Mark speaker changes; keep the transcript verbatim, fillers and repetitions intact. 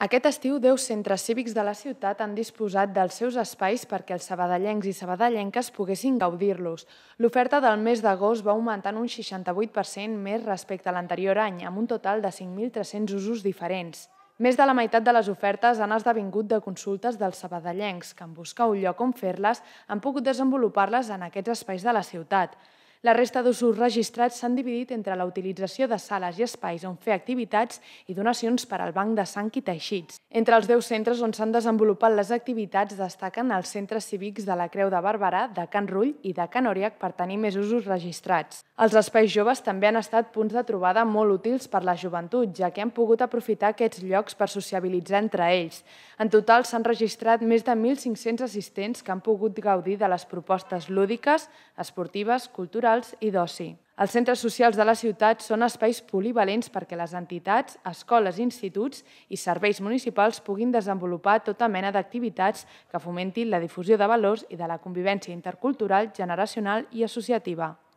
Speaker 1: Aquest estiu, deu centres cívics de la ciutat han disposat dels seus espais perquè els sabadellencs i sabadellenques poguessin gaudir-los. L'oferta del mes d'agost va augmentar en un seixanta-vuit per cent més respecte a l'anterior any, amb un total de cinc mil tres-cents usos diferents. Més de la meitat de les ofertes han esdevingut de consultes dels sabadellencs, que en buscar un lloc on fer-les han pogut desenvolupar-les en aquests espais de la ciutat. La resta d'usos registrats s'han dividit entre la utilització de sales i espais on fer activitats i donacions per al Banc de Sang i Teixits. Entre els deu centres on s'han desenvolupat les activitats destaquen els centres cívics de la Creu de Barberà, de Can Rull i de Can Òriac per tenir més usos registrats. Els espais joves també han estat punts de trobada molt útils per la joventut, ja que han pogut aprofitar aquests llocs per sociabilitzar entre ells. En total s'han registrat més de mil cinc-cents assistents que han pogut gaudir de les propostes lúdiques, esportives, culturals i d'oci. Els centres socials de la ciutat són espais polivalents perquè les entitats, escoles, instituts i serveis municipals puguin desenvolupar tota mena d'activitats que fomentin la difusió de valors i de la convivència intercultural, generacional i associativa.